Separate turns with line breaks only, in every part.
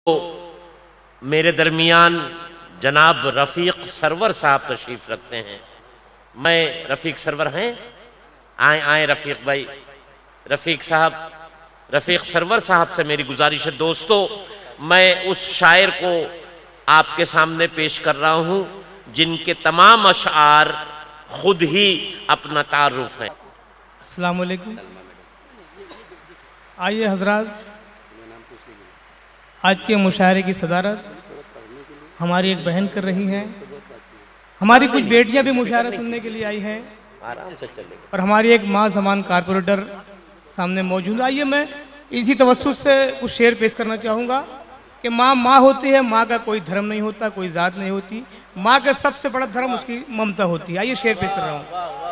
मेरे दरमियान जनाब रफ़ीक सरवर साहब तशरीफ़ रखते हैं। मैं रफ़ीक सरवर हैं, आए आए रफ़ीक भाई, रफ़ीक सरवर साहब से मेरी गुजारिश है। दोस्तों, मैं उस शायर को आपके सामने पेश कर रहा हूं जिनके तमाम अशआर खुद ही अपना तारुफ है।
अस्सलाम वालेकुम। आइए हजरात, आज के मुशायरे की सदारत हमारी एक बहन कर रही हैं। हमारी कुछ बेटियां भी मुशायरा सुनने के लिए आई हैं,
आराम से चलेगा,
और हमारी एक माँ समान कारपोरेटर सामने मौजूद। आइए मैं इसी तवस्सुस से कुछ शेर पेश करना चाहूँगा कि माँ माँ होती है, माँ का कोई धर्म नहीं होता, कोई ज़ात नहीं होती, माँ का सबसे बड़ा धर्म उसकी ममता होती है। आइए शेर पेश कर रहा हूँ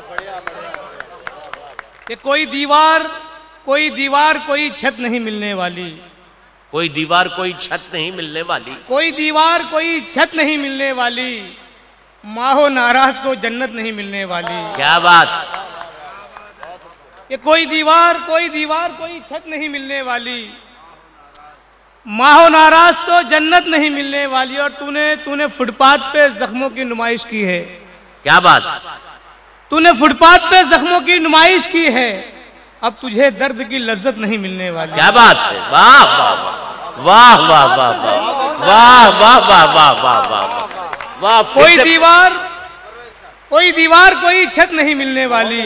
कि कोई दीवार कोई छत नहीं मिलने वाली,
कोई दीवार कोई छत नहीं मिलने वाली,
कोई दीवार कोई छत नहीं मिलने वाली, माँ हो नाराज तो जन्नत नहीं मिलने वाली।
क्या बात।
कि कोई दीवार कोई छत नहीं मिलने वाली, माँ हो नाराज तो जन्नत नहीं मिलने वाली। और तूने फुटपाथ पे जख्मों की नुमाइश की है। क्या बात। तूने फुटपाथ पे जख्मों की नुमाइश की है, अब तुझे दर्द की लज्जत नहीं मिलने वाली।
क्या बात है। वाह वाह वाह वाह वाह वाह वाह वाह वाह वाह वाह वाह वाह।
कोई दीवार कोई छत नहीं मिलने वाली,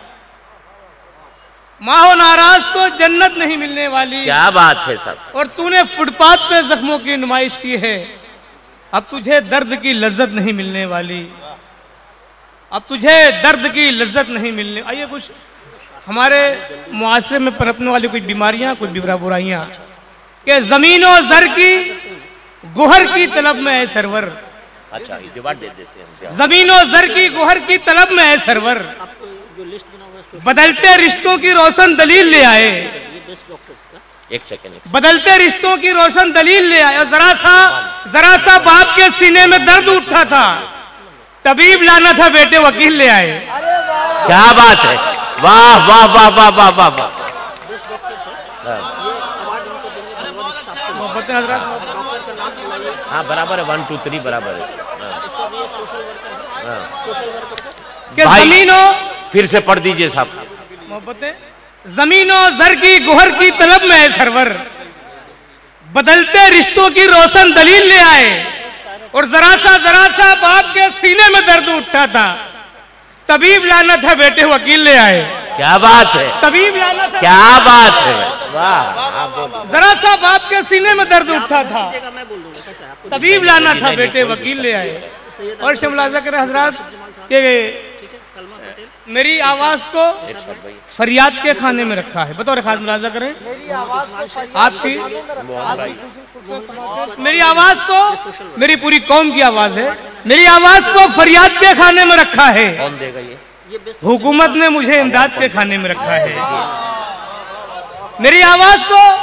माँ हो नाराज तो जन्नत नहीं मिलने वाली।
क्या बात है सब।
और तूने फुटपाथ पे जख्मों की नुमाइश की है, अब तुझे दर्द की लज्जत नहीं मिलने वाली, अब तुझे दर्द की लज्जत नहीं मिलने। आइए कुछ हमारे मुआशरे में पनपने वाली कुछ बीमारियां, कुछ बुराइयां कि जमीन और जर की गुहर की तलब में है सरवर।
अच्छा, ये डिवाइड दे देते हैं।
जमीन और जर की गुहर की तलब में है सरवर, बदलते रिश्तों की रोशन दलील ले आए।
एक सेकंड।
बदलते रिश्तों की रोशन दलील ले आए। जरा सा बाप के सीने में दर्द उठा था, तबीब लाना था बेटे वकील ले आए।
क्या बात है। वाह वाह वाह वाह वाह वाह वाह। हाँ बराबर है, 1 2 3 बराबर है।
जमीनों
फिर से पढ़ दीजिए साहब।
मोहब्बतें जमीनों जर की गुहर की तलब में है सरवर, बदलते रिश्तों की रोशन दलील ले आए। और जरा सा बाप के सीने में दर्द उठा था, तबीब लाना था बेटे वकील ले आए।
क्या बात है।
तबीब लाना था।
क्या बात है। वाह।
जरा सा बाप के सीने में दर्द उठा था, तबीब लाना था बेटे वकील ले आए। और मुलाजा करें हजरात कि मेरी आवाज को फरियाद के खाने में रखा है। बतौर खास मुलाजा करें, आपकी मेरी आवाज को, मेरी पूरी कौम की आवाज है, मेरी आवाज को फरियाद के खाने में रखा है।
कौन देगा ये।
हुकूमत ने मुझे इमदाद के खाने में रखा है। मेरी आवाज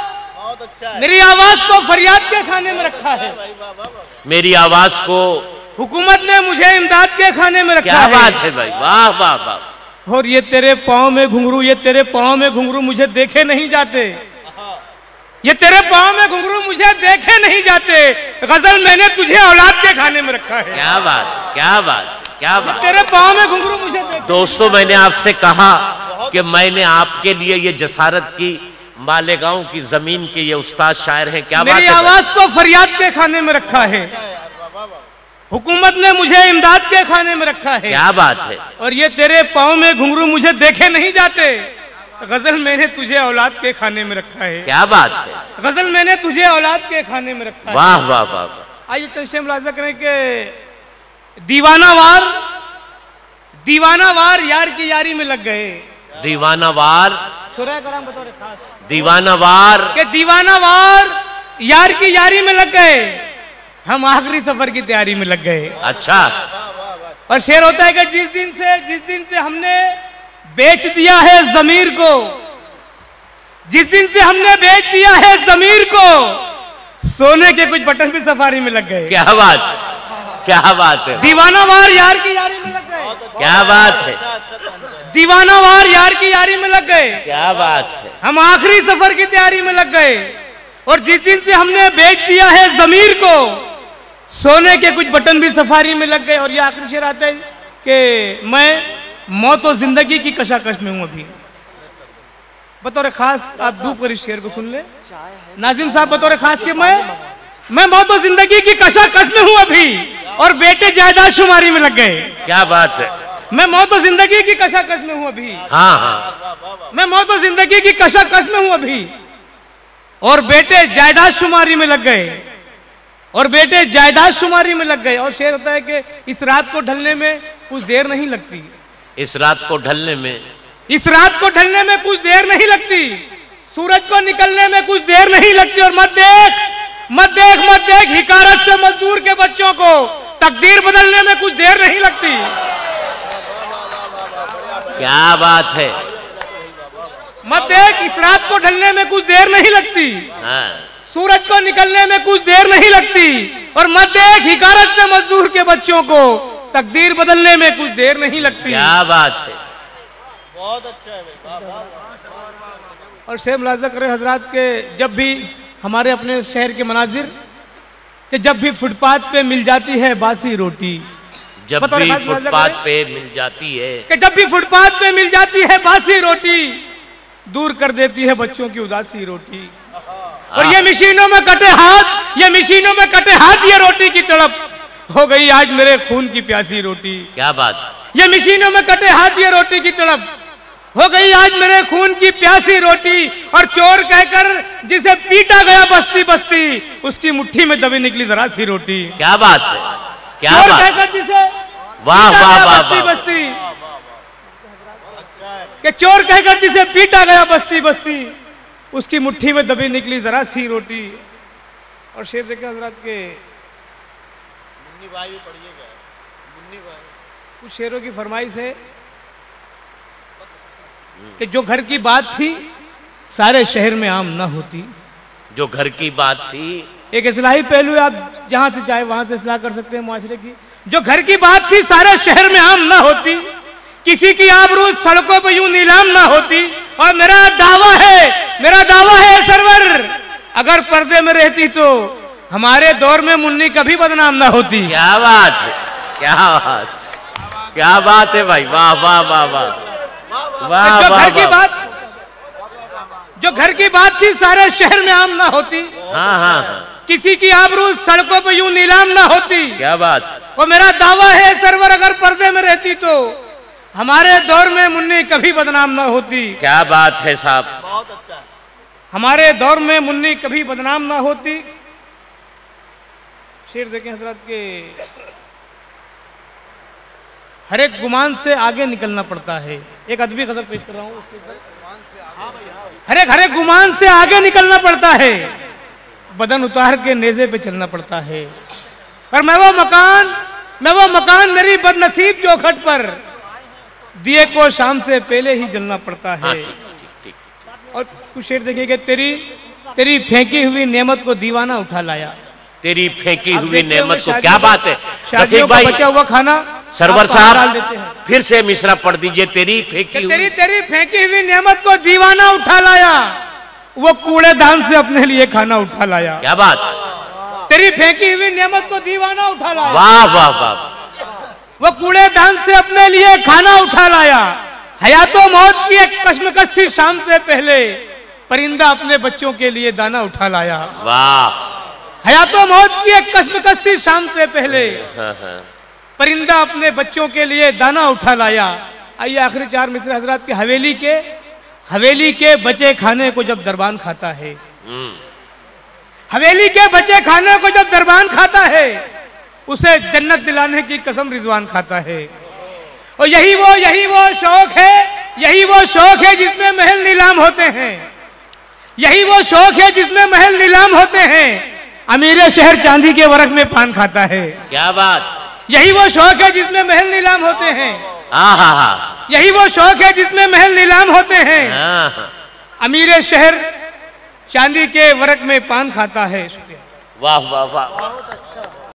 को फरियाद के खाने में रखा है।
मेरी आवाज को
हुकूमत ने मुझे इमदाद के खाने में रखा है।
क्या बात है भाई। वाह वाह वाह।
और ये तेरे पाँव में घुंघरू मुझे देखे नहीं जाते, ये तेरे पाँव में घुंघरू मुझे देखे नहीं जाते। गजल मैंने तुझे औलाद के खाने में रखा है।
क्या बात क्या बात क्या बात।
तेरे पाँव में घुंघरू मुझे देखे।
दोस्तों, मैंने आपसे कहा कि मैंने आपके लिए ये जसारत की, मालेगांव की जमीन के ये उस्ताद शायर हैं। क्या बात है।
मेरी आवाज को फरियाद के खाने में रखा है, हुकूमत ने मुझे इमदाद के खाने में रखा है।
क्या बात है।
और ये तेरे पाँव में घुंघरू मुझे देखे नहीं जाते। गजल मैंने तुझे औलाद के खाने में रखा है।
क्या बात है।
गजल मैंने तुझे औलाद के खाने में रखा है।
वाह वाह वाह।
आइए तंशे मुलाजा करें कि दीवाना वार यार की यारी में लग गए।
दीवाना वार
के दीवाना वार यार की यारी में लग गए, हम आखिरी सफर की तैयारी में लग गए।
अच्छा।
और शेर होता है कि जिस दिन से हमने बेच दिया है जमीर को, जिस दिन से हमने बेच दिया है जमीर को, सोने के कुछ बटन भी सफारी में लग गए।
क्या बात है।
दीवाना वार यार की यारी में लग गए।
क्या बात है।
दीवाना वार यार की यारी में लग गए।
क्या बात है।
हम आखिरी सफर की तैयारी में लग गए। और जिस दिन से हमने बेच दिया है जमीर को, सोने के कुछ बटन भी सफारी में लग गए। और ये आखिरी शेर आता है कि मैं मौत और जिंदगी की कशाकश में हूं अभी। बतौर खास आप डूब कर इस शेर को सुन ले नाजिम साहब, बतौर खास कि मैं मौत और जिंदगी की कशाकश में हूं अभी, और बेटे जायदाद शुमारी में लग गए।
क्या बात है।
मैं मौत और जिंदगी की कशाकश में हूं अभी।
हाँ हाँ,
मैं मौत और जिंदगी की कशाकश में हूं अभी, और बेटे जायदाद शुमारी में लग गए, और बेटे जायदाद शुमारी में लग गए। और शेर होता है कि इस रात को ढलने में कुछ देर नहीं लगती।
इस रात को ढलने में,
इस रात को ढलने में कुछ देर नहीं लगती, सूरज को निकलने में कुछ देर नहीं लगती। और मत देख मत देख मत देख हिकारत से मजदूर के बच्चों को, तकदीर बदलने में कुछ देर नहीं लगती।
क्या बात है।
मत देख इस रात को ढलने में कुछ देर नहीं लगती,
हाँ।
सूरज को निकलने में कुछ देर नहीं लगती। और मत देख हिकारत से मजदूर के बच्चों को, तकदीर बदलने में कुछ देर नहीं लगती।
क्या बात है।
बहुत अच्छा है भाई।
और शेर मुलाजा करें हजरात के, जब भी हमारे अपने शहर के मनाजिर कि जब भी फुटपाथ पे मिल जाती है बासी रोटी,
जब भी फुटपाथ पे मिल जाती है,
कि जब भी फुटपाथ पे मिल जाती है बासी रोटी, दूर कर देती है बच्चों की उदासी रोटी। और ये मशीनों में कटे हाथ, ये मशीनों में कटे हाथ, ये रोटी की तड़प हो गई आज मेरे खून की प्यासी रोटी।
क्या बात।
ये मशीनों में कटे हाथ, ये रोटी की तड़प हो गई आज मेरे खून की प्यासी रोटी। और चोर कहकर जिसे पीटा गया बस्ती बस्ती, उसकी मुट्ठी में दबी निकली जरा सी रोटी।
क्या बात है। क्या
चोर
बात।
कहकर जिसे
वाह वाह वाह
बस्ती
वाह।
बस्ती, कि चोर कहकर जिसे पीटा गया बस्ती बस्ती, उसकी मुट्ठी में दबी निकली जरा सी रोटी। और शेर देखे हजरात के,
मुन्नी भाई भी पढ़िएगा, मुन्नी भाई।
कुछ शेरों की फरमाइश है कि जो घर की बात थी सारे शहर में आम ना होती।
जो घर की बात थी,
एक इस्लाही पहलू है, आप जहां से चाहे वहां से इस्लाह कर सकते हैं मुआशरे की। जो घर की बात थी सारे शहर में आम ना होती, किसी की आबरू सड़कों पर यूं नीलाम ना होती। और मेरा दावा है सरवर, अगर पर्दे में रहती तो हमारे दौर में मुन्नी कभी बदनाम ना होती।
क्या बात है। क्या बात, क्या बात है भाई। वाह वाह वाह वाह वाह।
जो घर की बात थी सारे शहर में आम ना होती।
हाँ हाँ हाँ।
किसी की आबरू सड़कों पर यूं नीलाम ना होती।
क्या बात।
वो मेरा दावा है सरवर, अगर पर्दे में रहती तो हमारे दौर में मुन्नी कभी बदनाम ना होती।
क्या बात है साहब।
बहुत अच्छा है।
हमारे दौर में मुन्नी कभी बदनाम ना होती। शेर देखें हजरत के, हर एक गुमान से आगे निकलना पड़ता है। एक अदबी गजल पेश कर रहा हूँ उसके ऊपर। हर एक गुमान से आगे निकलना पड़ता है, बदन उतार के नेज़े पे चलना पड़ता है। और मैं वो मकान मेरी बदनसीब चौखट पर, दिए को शाम से पहले ही जलना पड़ता है।
ठीक।
और कुछ शेर देखिए कि तेरी फेंकी हुई नेमत को दीवाना उठा लाया।
तेरी फेंकी हुई नेमत को, क्या बात है
रफीक भाई। बचा हुआ खाना
सरवर साहब फिर से मिसरा पढ़ दीजिए। तेरी फेंकी
हुई नेमत को दीवाना उठा लाया, वो कूड़ेदान से अपने लिए खाना उठा लाया।
क्या बात।
तेरी फेंकी हुई नेमत को दीवाना उठा लाया।
वाह वाह वाह।
वो कूड़ेदान से अपने लिए खाना उठा लाया। हयातो मौत की एक कश्मकश थी शाम से पहले, परिंदा अपने बच्चों के लिए दाना उठा लाया।
वाह।
हयातो मौत की एक कश्मकश थी शाम से पहले,
हाँ।
परिंदा अपने बच्चों के लिए दाना उठा लाया। आइए आखिरी चार मिसरे हजरात की, हवेली के बचे खाने को जब दरबान खाता है, हवेली के बचे खाने को जब दरबान खाता है, उसे जन्नत दिलाने की कसम रिजवान खाता है। और यही वो शौक है जिसमें महल नीलाम होते हैं। यही वो शौक है जिसमें महल नीलाम होते हैं। अमीर शहर चांदी के वरक में पान खाता है।
क्या बात।
यही वो शौक है जिसमें महल नीलाम होते हैं।
हाँ।
यही वो शौक है जिसमें महल नीलाम होते हैं।
हाँ।
अमीर शहर चांदी के वरक में पान खाता है।
वाह वाह वाह।